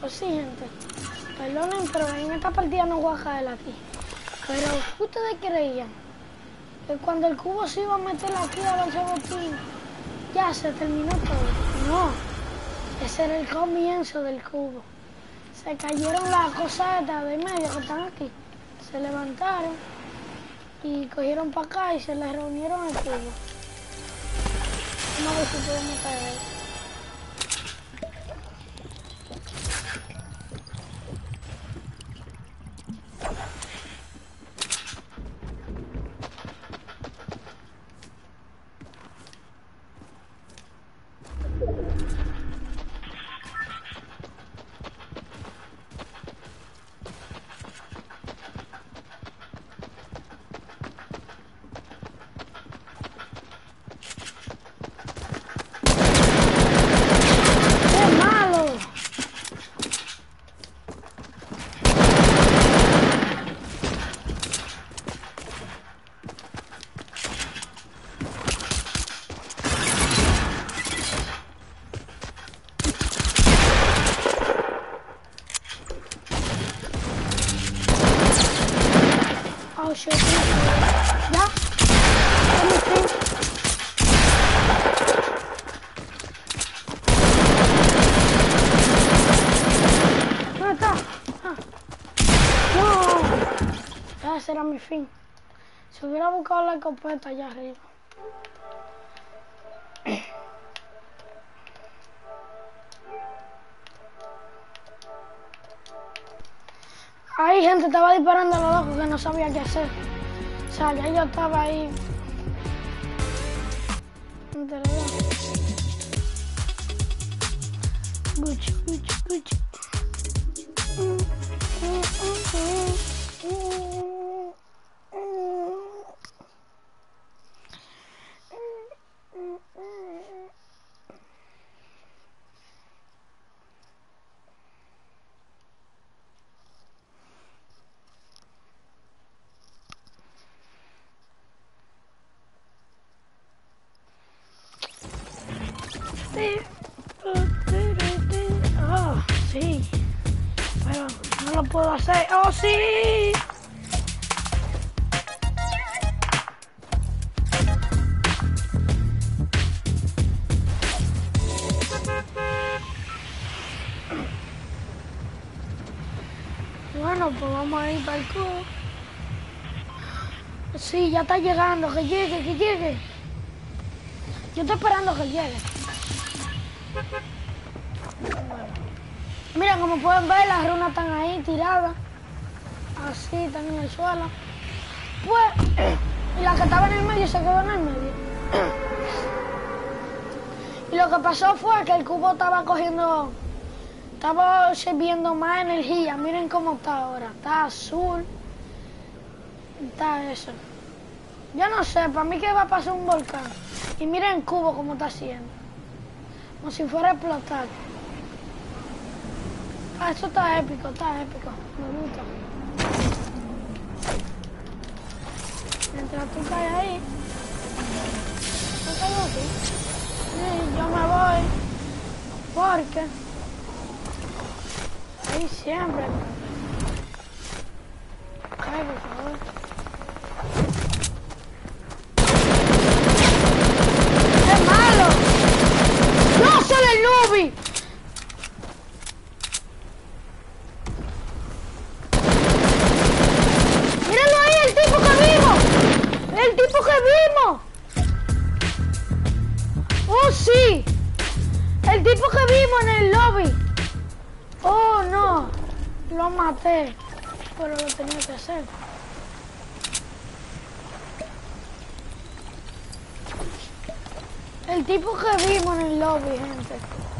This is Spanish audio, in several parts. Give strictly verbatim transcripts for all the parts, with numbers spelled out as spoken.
Pues sí, gente. Perdonen, pero en esta partida no voy a caer aquí. Pero ustedes creían que cuando el cubo se iba a meter aquí a los botín, ya se terminó todo. No, ese era el comienzo del cubo. Se cayeron las cosas de medio que están aquí. Se levantaron y cogieron para acá y se les reunieron el cubo. Vamos a ver si podemos caer ahí. Oh shit, ¿ya? ¿Dónde está? Ah. No, ya ese era mi fin. Si hubiera buscado la escopeta allá arriba. Ahí gente estaba disparando a los locos que no sabía qué hacer. O sea, ya yo estaba ahí. Gucci, Gucci, Gucci. Oh, sí, pero no lo puedo hacer. ¡Oh, sí! Bueno, pues vamos a ir para el cubo. Sí, ya está llegando, que llegue, que llegue. Yo estoy esperando que llegue. Mira, como pueden ver, las runas están ahí tiradas. Así, están en el suelo. Pues, y la que estaba en el medio se quedó en el medio. Y lo que pasó fue que el cubo estaba cogiendo, estaba sirviendo más energía. Miren cómo está ahora. Está azul. Está eso. Yo no sé, para mí que va a pasar un volcán. Y miren el cubo como está haciendo. Como si fuera a explotar. Ah, esto está épico, está épico. Me gusta. Mientras tú caes ahí. ¿No caigo aquí? Sí, yo me voy. Porque ahí siempre. Cae, por favor. ¡No soy el Nubi! ¡Míralo ahí, el tipo que vimos! ¡El tipo que vimos! ¡Oh, sí! ¡El tipo que vimos en el lobby! ¡Oh, no! Lo maté. Pero lo tenía que hacer. El tipo que vimos en el lobby, gente.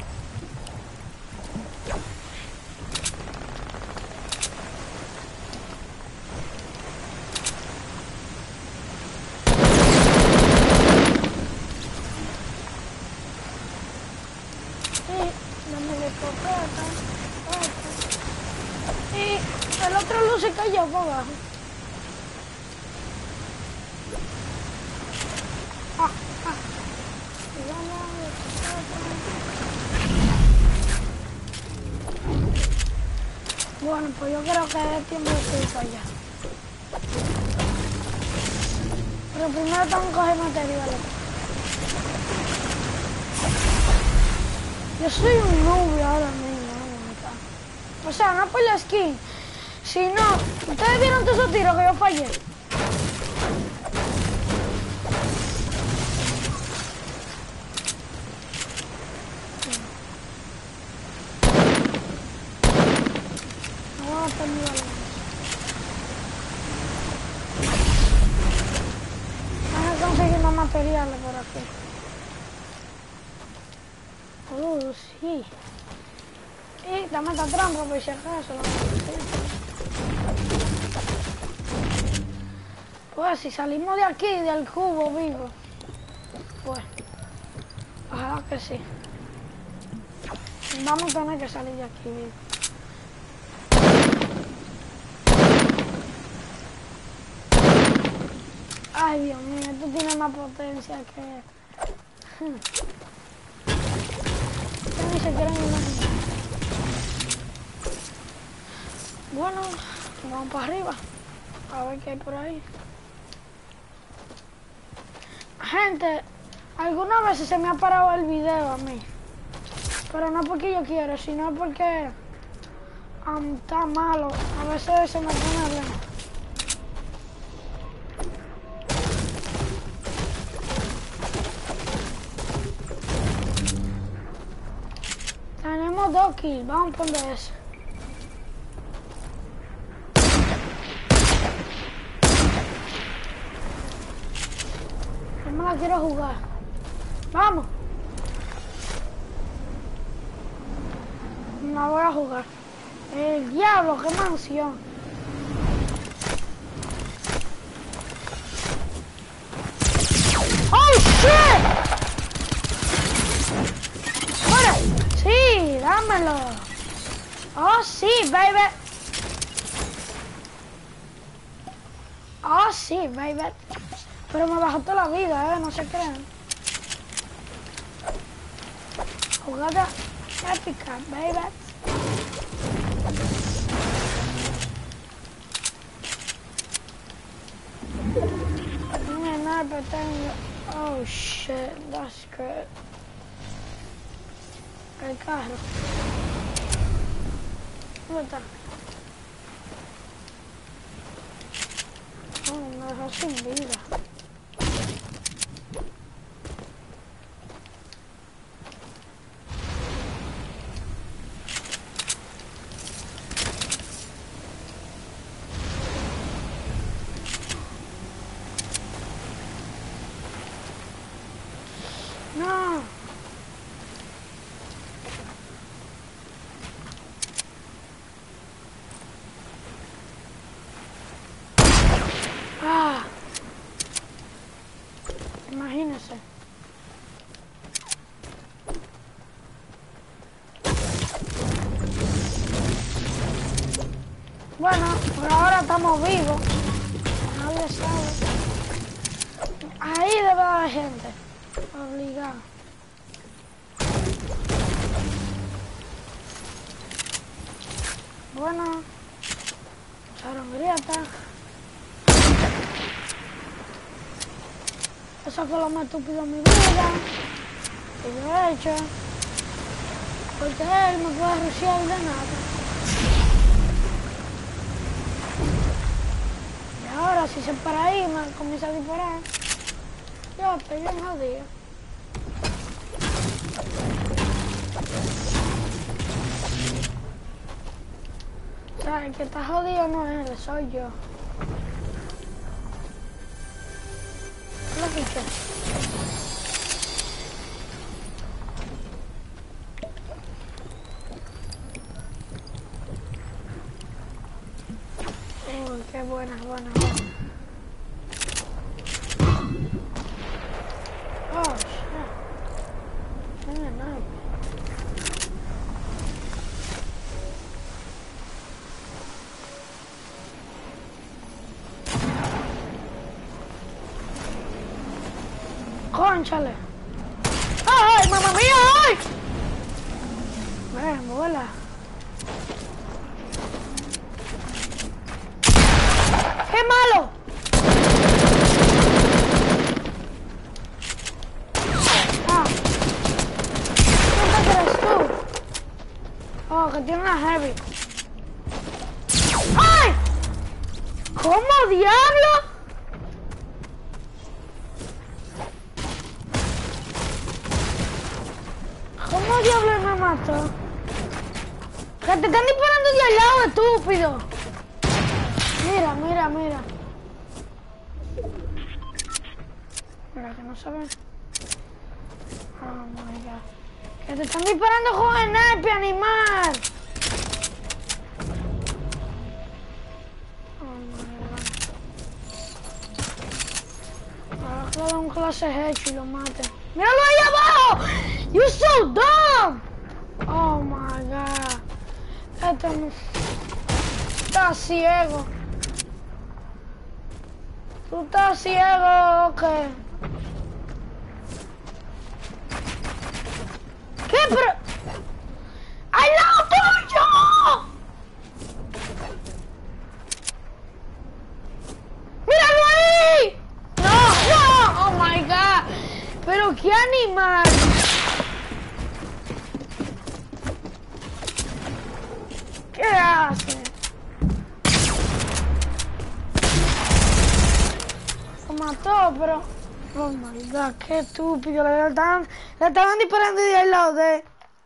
Sí, dame la escopeta. Y el otro luz se cayó por abajo. Ah, ah. Vamos a ver. Bueno, pues yo creo que es tiempo de ir para allá. Pero primero tengo que coger materiales. Yo soy un noob ahora mismo, ¿no? O sea, no por la skin, sino... ¿Ustedes vieron todos esos tiros que yo fallé? No voy a estar mi balón. Van a conseguir más materiales por aquí. Oh, sí. Y dame esta trampa por si acaso. Pues si salimos de aquí, del cubo vivo, pues, ojalá que sí. Vamos a tener que salir de aquí vivo. Ay, Dios mío, esto tiene más potencia que... Ni se quieren imaginar. Bueno, vamos para arriba. A ver qué hay por ahí. Gente, algunas veces se me ha parado el video a mí. Pero no porque yo quiero, sino porque um, está malo. A veces se me pone lento. Tenemos dos kills, vamos a poner eso. No me la quiero jugar. Vamos. No voy a jugar. El diablo, qué mansión. ¡Oh, shit! ¡Fuera! Sí, dámelo. Oh, sí, baby. Oh, sí, baby. Pero me bajó toda la vida, eh, no se crean. Jugada épica, baby. Un sniper tengo. Oh, shit, that's good. El carro. ¿Dónde está? Oh, me dejó sin vida. No. Ah. Imagínese. Bueno, por ahora estamos vivos. Nadie sabe. Ahí debe haber gente. Obligado. Bueno, echaron grieta. Eso fue lo más estúpido en mi vida que yo he hecho. Porque él me puede rushear de nada. Y ahora si se para ahí me comienza a disparar. Yo estoy bien jodido. O sea, el que está jodido no es él, soy yo. ¿Qué lo quité? Uy, qué buena, buena, buena. Oh, shit. Mira, nada. ¡Cónchale! ¡Ay, mamá mía! ¡Ay! Ven, vuela. que tiene una heavy. ¡Ay! ¿Cómo diablo? ¿Cómo diablo me mató? Que te están disparando de al lado, estúpido. Mira, mira, mira. Mira, que no saben. Oh my god. Que te están disparando con el sniper, animal. Oh my god. Ahora que le da un clase hecho y lo mate. ¡Míralo ahí abajo! ¡You're so dumb! Oh my god. Este no... Está ciego. Tú estás ciego, ok. ¿Qué? Pero... ¡Al lado tuyo! ¡Míralo ahí! ¡No! ¡No! ¡Oh my god! ¡Pero qué animal! ¿Qué hace? Lo mató, pero... Oh my god, qué estúpido. Le estaban, le estaban disparando de al lado de...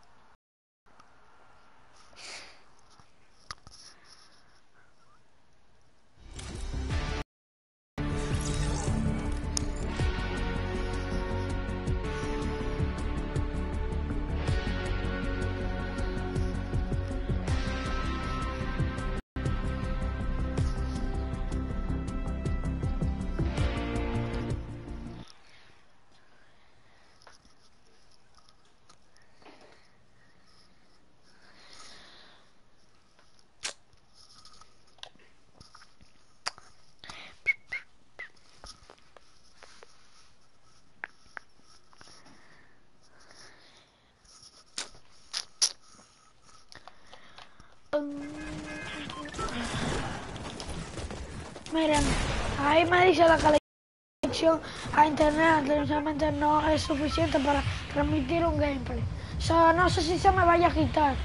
Miren, ahí me dice la conexión a internet realmente no es suficiente para transmitir un gameplay. O sea, no sé si se me vaya a quitar.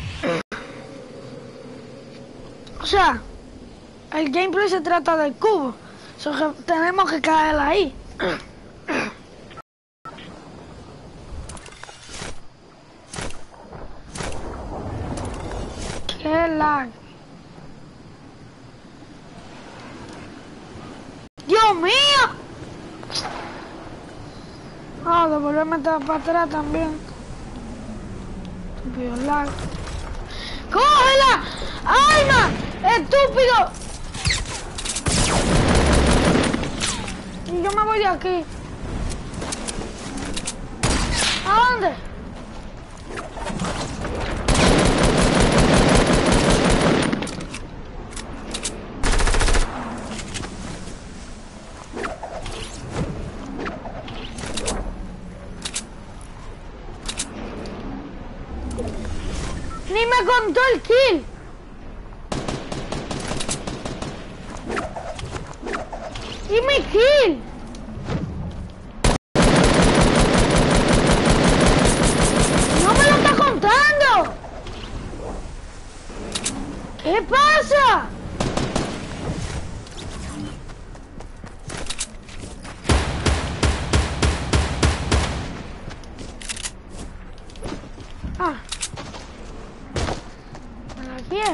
O sea, el gameplay se trata del cubo. O sea, que tenemos que caer ahí. Qué lag. ¡Dios mío! Ah, devolverme para atrás también. Estúpido lag. ¡Cógela! ¡Alma! ¡Estúpido! Y yo me voy de aquí. ¿A dónde? Ni me contó el kill. Y mi kill. No me lo está contando. ¿Qué pasa? Ah. Bien.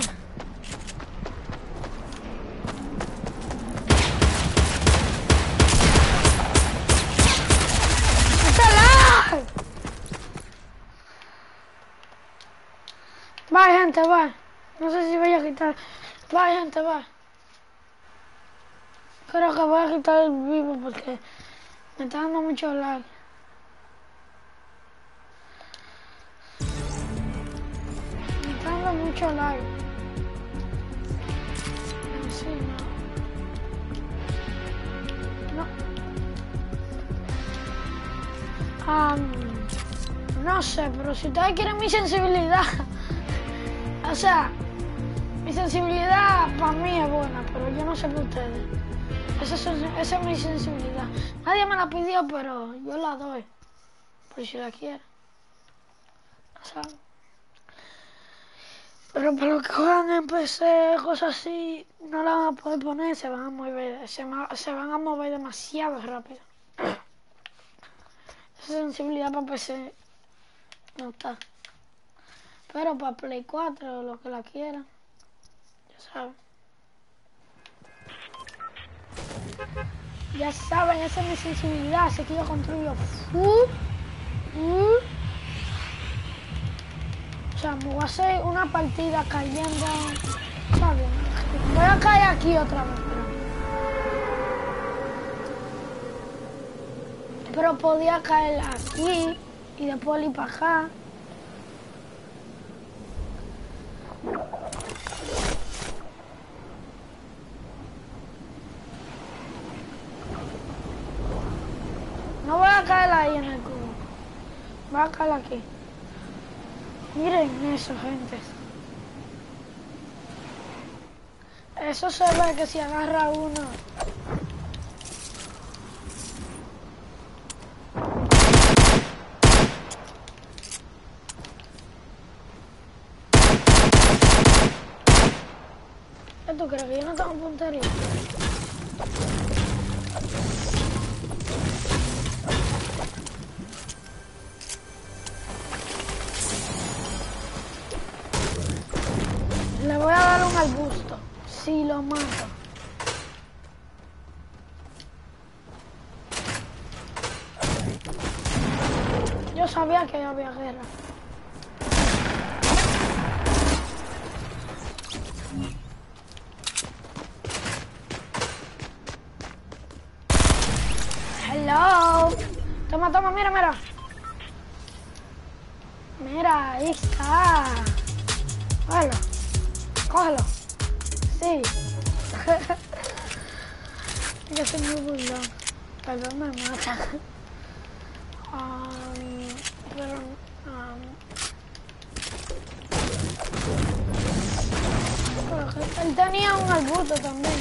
Va, gente, va. No sé si voy a quitar. Va, gente, va. Creo que voy a quitar el vivo porque me está dando mucho lag. Me está dando mucho lag. Sí, no. No. Um, no sé, pero si ustedes quieren mi sensibilidad, o sea, mi sensibilidad para mí es buena, pero yo no sé para ustedes. Esa es, esa es mi sensibilidad. Nadie me la pidió, pero yo la doy, por si la quieren. ¿Saben? Pero para los que juegan en P C, cosas así, no la van a poder poner, se van a mover, se, se van a mover demasiado rápido. Esa sensibilidad para P C no está. Pero para Play cuatro, los que la quieran, ya saben. Ya saben, esa es mi sensibilidad, así que yo construyo. Uh, uh. O sea, me voy a hacer una partida cayendo, ¿sabes? Voy a caer aquí otra vez, pero, pero podía caer aquí y después ir para acá. No voy a caer ahí en el cubo, voy a caer aquí. Miren eso, gente. Eso se ve que si agarra uno. ¿Qué tú crees? Que yo no tengo puntería. Le voy a dar un arbusto, si lo mato. Yo sabía que había guerra. Hello. Toma, toma, mira, mira. Mira, ahí está. Cógelo. Cógelo. Sí. Yo soy muy burlón. Perdón, me mata. Um, pero... Um, pero él tenía un arbusto también.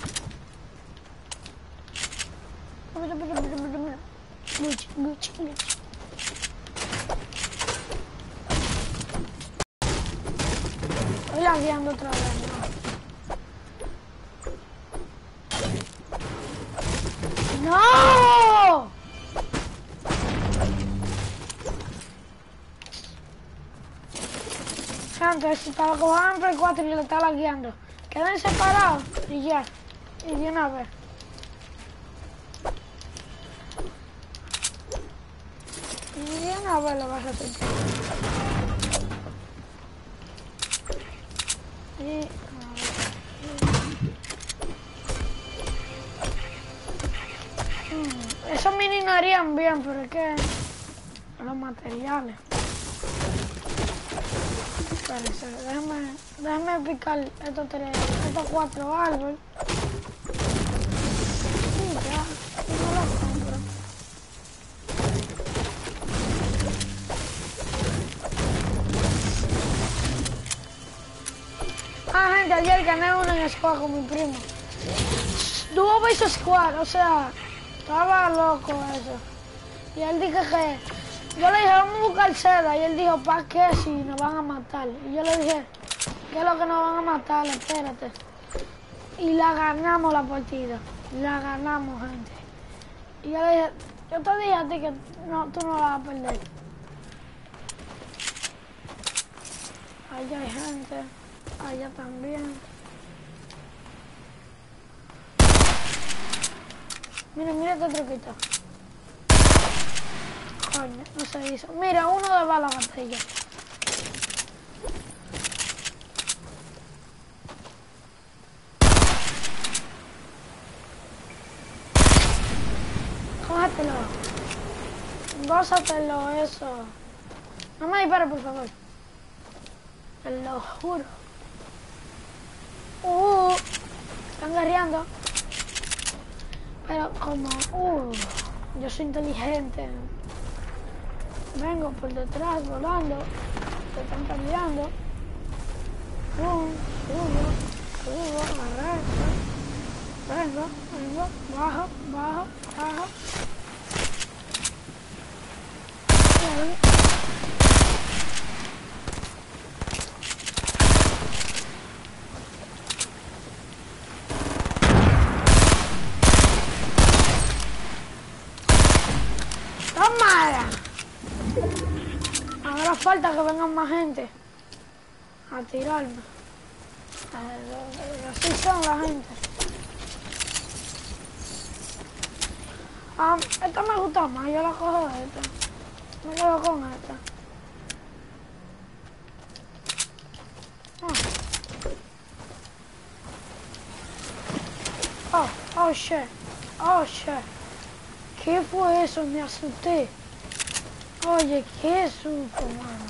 Lucha, lucha, lucha. Estoy lagueando otra vez, ¿no? ¡No! Santos, si para que van por el cuatro y le está lagueando. Queden separados y ya. Y de una vez. Y de una vez lo vas a hacer. Y... Hmm, esos mini no harían bien, pero es que... los materiales. Espérense, déjame, déjame picar estos tres, estos cuatro árboles. Y ya, y no los compro. Ah, gente, ayer gané uno en squad con mi primo. Duo versus squad, o sea, estaba loco eso. Y él dijo que... Yo le dije, vamos a buscar seda, y él dijo, ¿para qué si nos van a matar? Y yo le dije, ¿qué es lo que nos van a matar? Espérate. Y la ganamos la partida. La ganamos, gente. Y yo le dije, yo te dije a ti que no, tú no la vas a perder. Allá hay gente. Allá también. Mira, mira este truquito. Coño, no se hizo. Mira, uno de bala botella. Cógetelo. Gózatelo, eso. No me dispares, por favor. Te lo juro. Uh, están guerreando. Pero como, uh, yo soy inteligente. Vengo por detrás volando. Se están cambiando. Pum, subo, subo, arranco. Vengo, vengo, bajo, bajo, bajo. Ahora falta que vengan más gente a tirarme. Así son la gente. Ah, esta me gusta más, yo la cojo de esta. Me quedo con esta. Ah. Oh, oh shit. Oh shit. ¿Qué fue eso? Me asusté. Oye, qué susto, mano.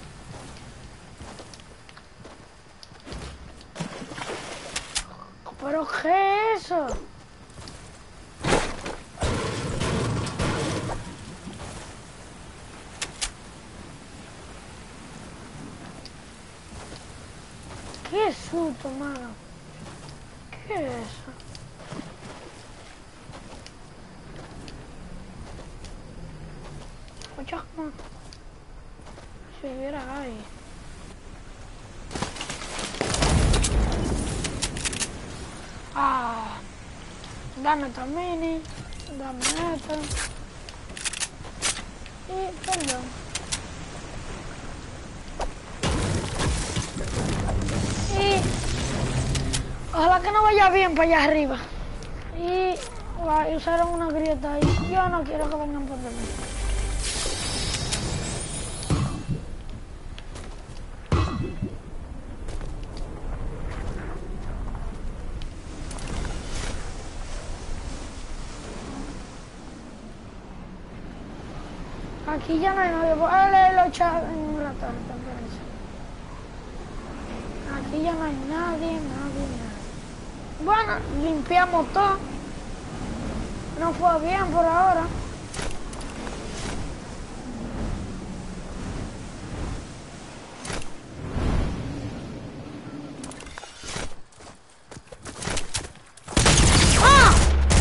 ¿Pero qué es eso? Qué susto, mano. ¿Qué es eso? Oye, si hubiera ahí. Ah, dame esta mini, dame esta. Y perdón. Y ojalá que no vaya bien para allá arriba. Y va, usaron una grieta ahí. Yo no quiero que vengan por mí. Aquí ya no hay nadie. Voy a leerlo en un rato. Aquí ya no hay nadie, nadie, nadie. Bueno, limpiamos todo. No fue bien por ahora. ¡Ah!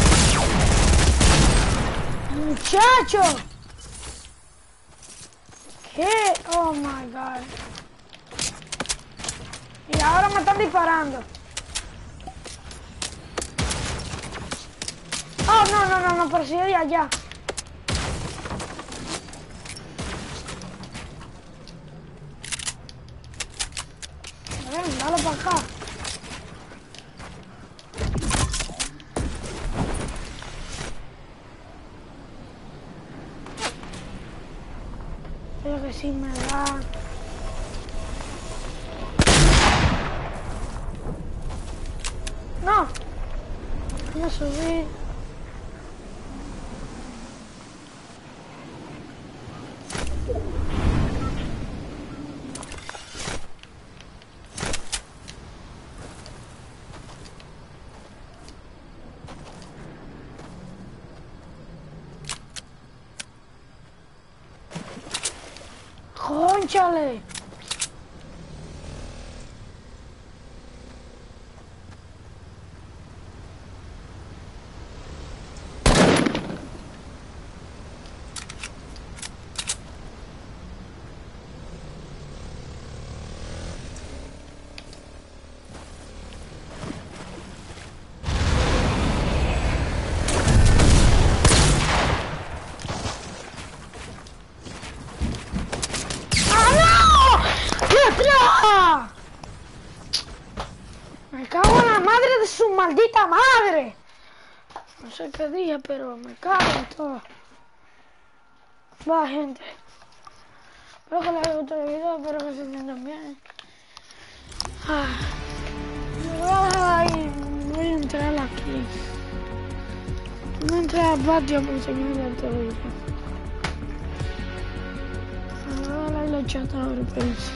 ¡Muchacho! ¿Qué? Oh my God. Y ahora me están disparando. Oh, no, no, no, no, pero si yo de allá. Ven, dale para acá. Creo que sí me da. No. No subí. ¡Cónchale! Me cago en la madre de su maldita madre. No sé qué día, pero me cago en todo. Va, gente. Espero que les haya gustado el video, espero que se sientan bien. Ah, me voy a dejar ahí, voy a entrar aquí. Voy a entrar al patio para enseñarles el teléfono. Me voy a dar la chata ahora, pero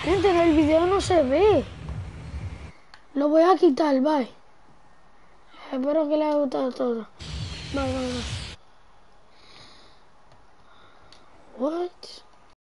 Gente, en el video no se ve. Lo voy a quitar, bye. Espero que les haya gustado todo. Bye, bye, bye. What?